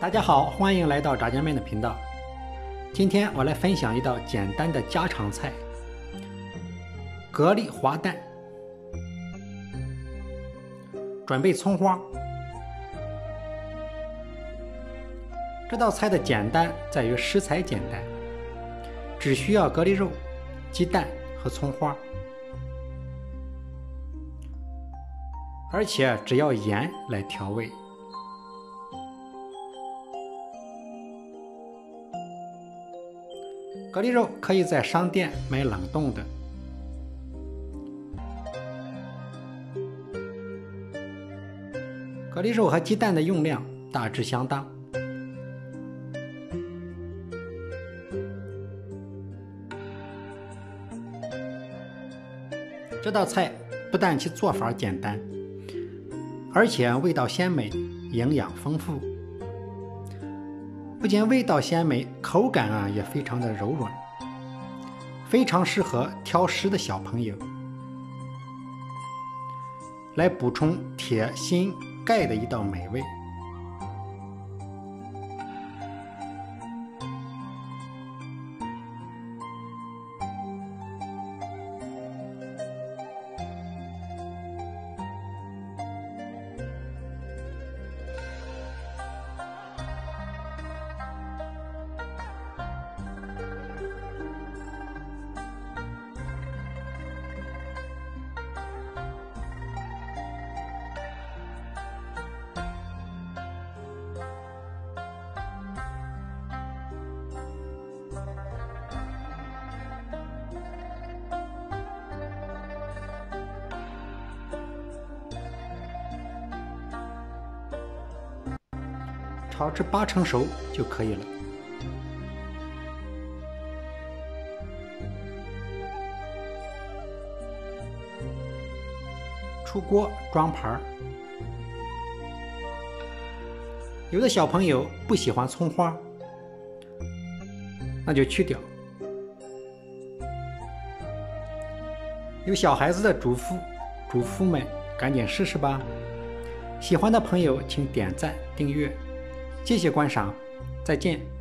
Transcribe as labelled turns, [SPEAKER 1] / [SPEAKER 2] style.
[SPEAKER 1] 大家好，欢迎来到炸酱面的频道。今天我来分享一道简单的家常菜——蛤蜊滑蛋。准备葱花。这道菜的简单在于食材简单，只需要蛤蜊肉、鸡蛋和葱花，而且只要盐来调味。蛤蜊肉可以在商店买冷冻的。蛤蜊肉和鸡蛋的用量大致相当。这道菜不但其做法简单，而且味道鲜美，营养丰富。不仅味道鲜美，口感也非常的柔软，非常适合挑食的小朋友，来补充铁、锌、钙的一道美味。炒至80%熟就可以了。出锅装盘。有的小朋友不喜欢葱花，那就去掉。有小孩子的主妇们赶紧试试吧。喜欢的朋友请点赞订阅。谢谢观赏，再见。